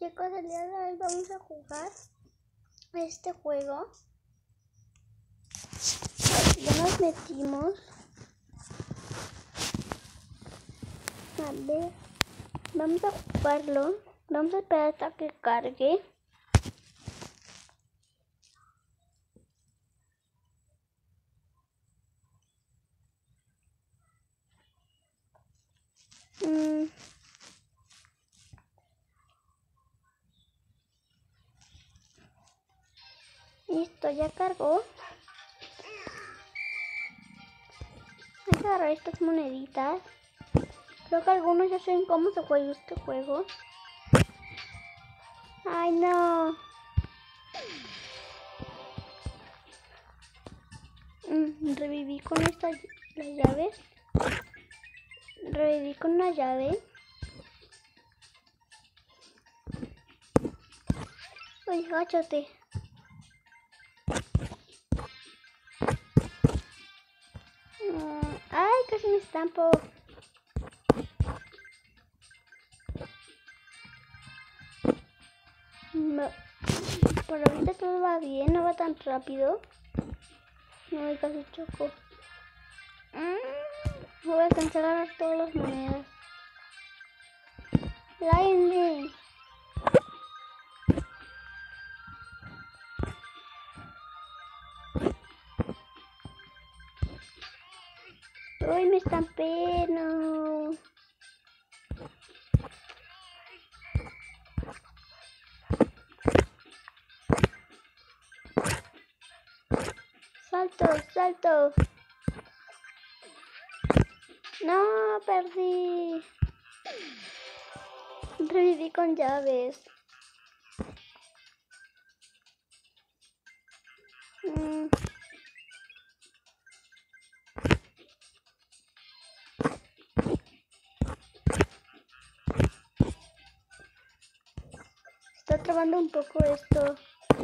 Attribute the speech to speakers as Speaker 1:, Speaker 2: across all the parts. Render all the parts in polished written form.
Speaker 1: Chicos, el día de hoy vamos a jugar este juego. Ya nos metimos. A ver, vamos a jugarlo. Vamos a esperar hasta que cargue. Listo, ya cargó. Hay que agarrar estas moneditas. Creo que algunos ya saben cómo se juega este juego. Ay, no. Reviví con las llaves. Reviví con una llave. Uy, agáchate. Ay, casi me estampo. Por ahorita todo va bien, no va tan rápido. No, casi choco. Voy a alcanzar a agarrar todas las monedas. Láyenme. Uy, me estampé, no. Salto, salto. No, perdí. Reviví con llaves. Está trabando un poco esto.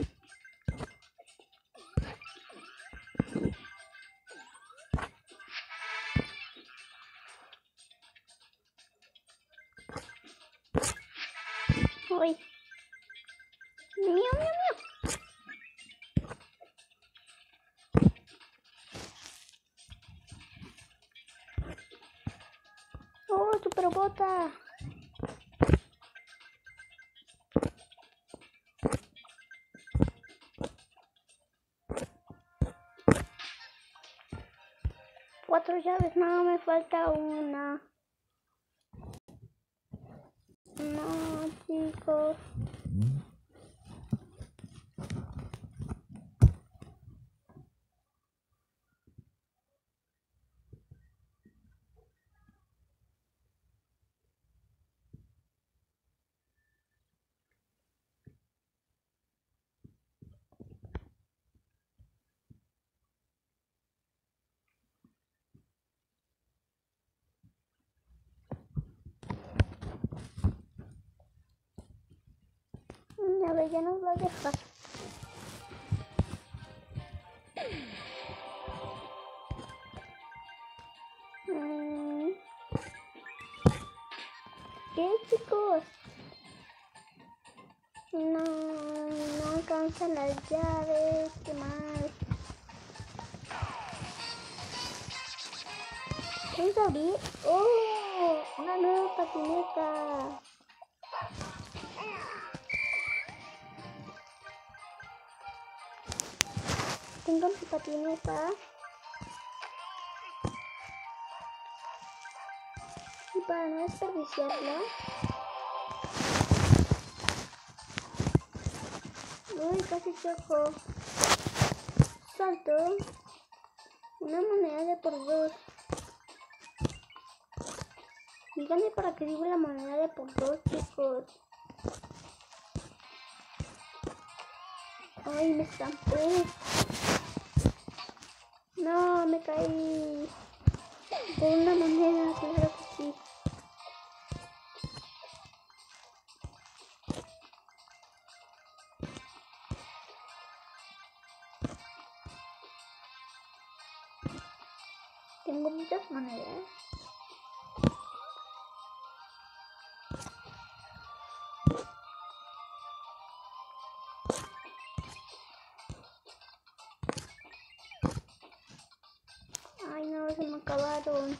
Speaker 1: Uy. Miau, miau, miau. Oh, super bota. Cuatro llaves, no, me falta una. No, chicos. A ver, ya nos va a dejar. ¿Qué, chicos? No alcanzan las llaves. Qué mal. ¿Vamos a abrir? ¡Oh! Una nueva patineta. Tengo mi patineta. Y para no desperdiciarla. Uy, casi choco. Salto. Una moneda de por dos. Díganme para qué digo la moneda de por dos, chicos. Ay, me estampé. No, me caí. Por una moneda, claro que sí. Tengo muchas monedas. acabaron.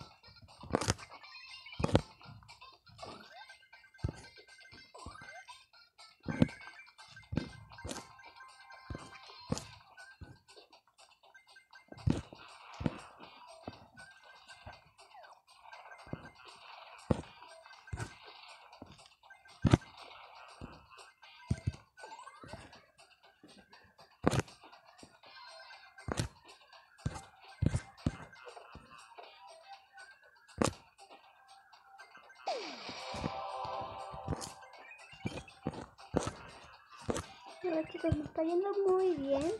Speaker 1: Hola chicos, me está yendo muy bien.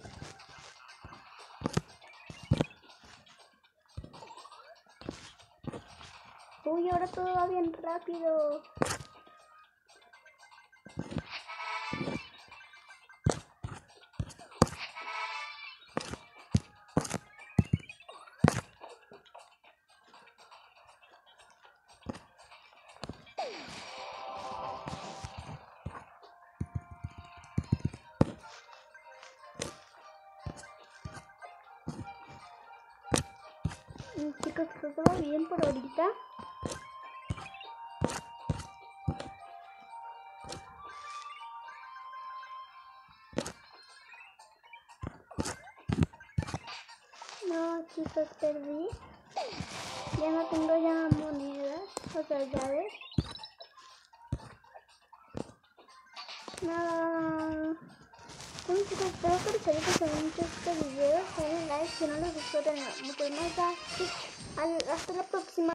Speaker 1: Uy, ahora todo va bien rápido. Chicos, todo va bien por ahorita. No, chicos, perdí. Ya no tengo ya monedas, o sea, llaves. No. Bueno chicos, espero que les haya gustado mucho este video. Denle like si no les gustó, denle mucho más. Hasta la próxima.